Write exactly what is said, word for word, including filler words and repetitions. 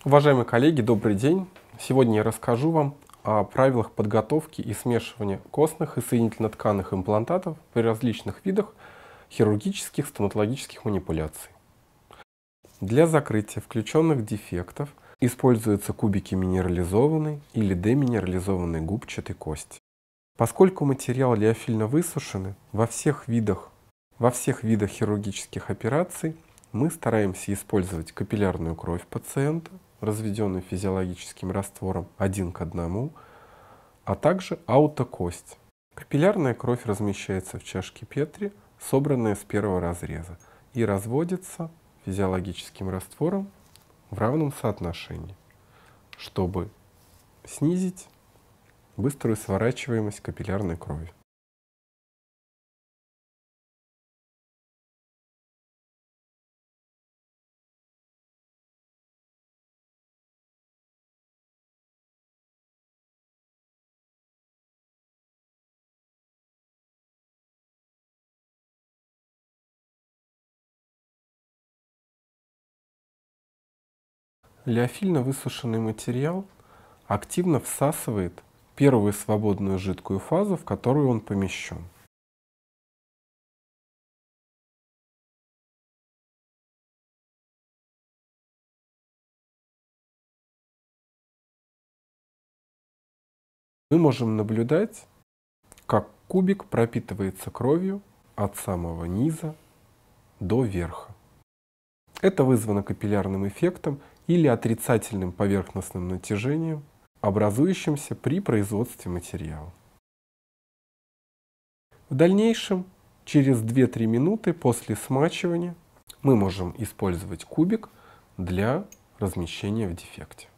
Уважаемые коллеги, добрый день! Сегодня я расскажу вам о правилах подготовки и смешивания костных и соединительно-тканных имплантатов при различных видах хирургических стоматологических манипуляций. Для закрытия включенных дефектов используются кубики минерализованной или деминерализованной губчатой кости. Поскольку материал лиофильно высушенный, во всех видах, во всех видах хирургических операций мы стараемся использовать капиллярную кровь пациента, разведенную физиологическим раствором один к одному, а также аутокость. Капиллярная кровь размещается в чашке Петри, собранная с первого разреза, и разводится физиологическим раствором в равном соотношении, чтобы снизить быструю сворачиваемость капиллярной крови. Лиофильно высушенный материал активно всасывает первую свободную жидкую фазу, в которую он помещен. Мы можем наблюдать, как кубик пропитывается кровью от самого низа до верха. Это вызвано капиллярным эффектом или отрицательным поверхностным натяжением, образующимся при производстве материала. В дальнейшем, через две-три минуты после смачивания, мы можем использовать кубик для размещения в дефекте.